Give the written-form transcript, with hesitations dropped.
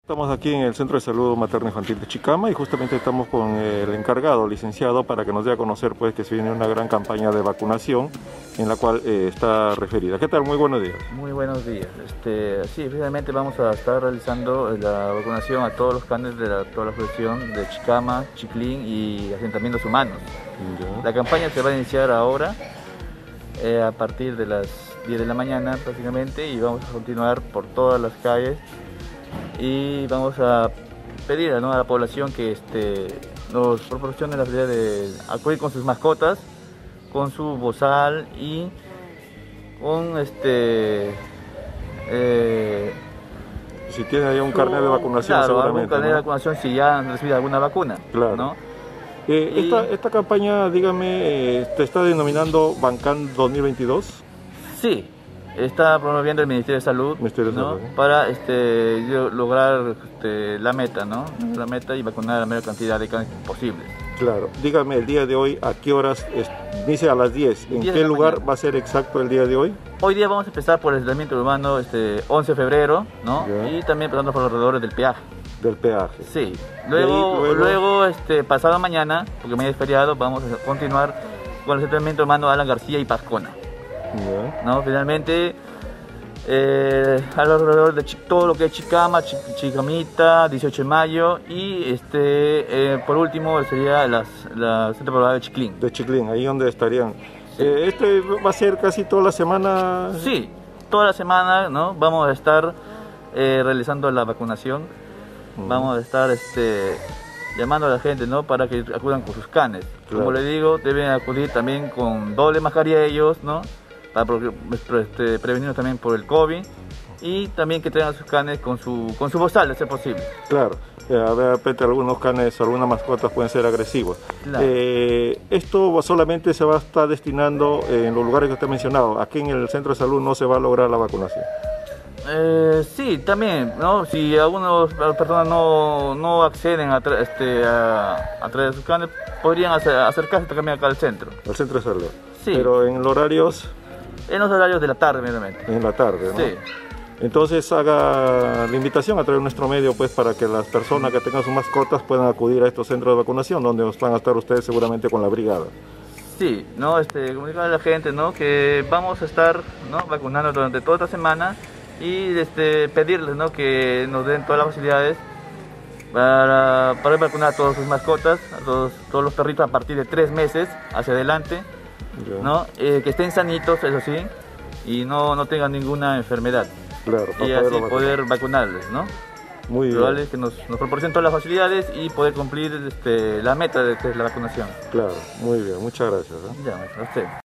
Estamos aquí en el Centro de Salud Materno Infantil de Chicama y justamente estamos con el encargado, licenciado, para que nos dé a conocer pues que se viene una gran campaña de vacunación en la cual está referida. ¿Qué tal? Muy buenos días. Muy buenos días. Sí, finalmente vamos a estar realizando la vacunación a todos los canes de toda la población de Chicama, Chiclín y asentamientos humanos. Ya. La campaña se va a iniciar ahora a partir de las 10 de la mañana prácticamente y vamos a continuar por todas las calles. Y vamos a pedir a la población que nos proporcione la facilidad de acudir con sus mascotas, con su bozal y con Si tiene ahí un carnet de vacunación, claro, seguramente. algún carnet de vacunación si ya han recibido alguna vacuna. Claro. ¿No? Esta campaña, dígame, ¿te está denominando Bancan 2022? Sí. Está promoviendo el Ministerio de Salud, Ministerio de Salud, ¿no? Para lograr la meta, la meta y vacunar a la mayor cantidad de canes posible. Claro. Dígame, el día de hoy, ¿a qué horas? Dice a las 10. ¿En 10 qué de la lugar mañana va a ser exacto el día de hoy? Hoy día vamos a empezar por el asentamiento urbano 11 de febrero, Ya. Y también pasando por los alrededores del peaje. Del peaje. Sí. Luego pasado mañana, porque mañana es feriado, vamos a continuar con el asentamiento urbano Alan García y Pascona. Ya. Finalmente, alrededor de todo lo que es Chicama, Chicamita, 18 de mayo y por último sería la Centro Poblado de Chiclín. De Chiclín, ahí donde estarían. ¿Va a ser casi toda la semana? Sí, toda la semana, vamos a estar realizando la vacunación. Vamos a estar llamando a la gente, para que acudan con sus canes. Claro. Como les digo, deben acudir también con doble mascarilla ellos, para prevenirnos también por el COVID, y también que traigan sus canes con su bozal, de ser posible. Claro, a ver, de repente algunos canes, algunas mascotas pueden ser agresivos. Claro. Esto solamente se va a estar destinando en los lugares que usted ha mencionado. Aquí en el centro de salud no se va a lograr la vacunación. Sí, también, si algunas personas no acceden a traer sus canes, podrían acercarse también acá al centro. Al centro de salud. Sí. Pero en los horarios... En los horarios de la tarde, meramente. En la tarde, ¿no? Sí. Entonces haga la invitación a través de nuestro medio, pues, para que las personas que tengan sus mascotas puedan acudir a estos centros de vacunación, donde van a estar ustedes seguramente con la brigada. Sí, comunicar a la gente, que vamos a estar, vacunando durante toda esta semana y pedirles, que nos den todas las facilidades para vacunar a todas sus mascotas, a todos los perritos a partir de 3 meses hacia adelante. Que estén sanitos, eso sí, y no tengan ninguna enfermedad. Claro, y así poder vacunarles, Muy bien. Probable que nos proporcionen todas las facilidades y poder cumplir la meta de que es la vacunación. Claro, muy bien, muchas gracias. Ya, a usted.